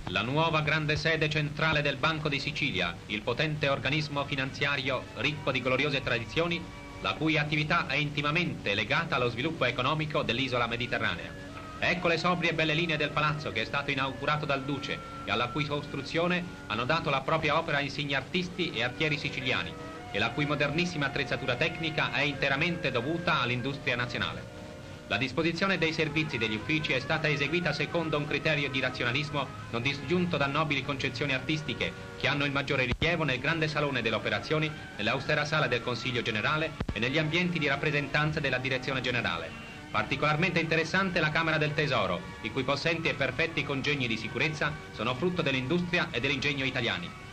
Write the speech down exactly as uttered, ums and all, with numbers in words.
La nuova grande sede centrale del Banco di Sicilia, il potente organismo finanziario ricco di gloriose tradizioni, la cui attività è intimamente legata allo sviluppo economico dell'isola mediterranea. Ecco le sobrie e belle linee del palazzo che è stato inaugurato dal Duce e alla cui costruzione hanno dato la propria opera insigni artisti e artieri siciliani e la cui modernissima attrezzatura tecnica è interamente dovuta all'industria nazionale. La disposizione dei servizi degli uffici è stata eseguita secondo un criterio di razionalismo non disgiunto da nobili concezioni artistiche che hanno il maggiore rilievo nel grande salone delle operazioni, nell'austera sala del Consiglio Generale e negli ambienti di rappresentanza della Direzione Generale. Particolarmente interessante la Camera del Tesoro, i cui possenti e perfetti congegni di sicurezza sono frutto dell'industria e dell'ingegno italiani.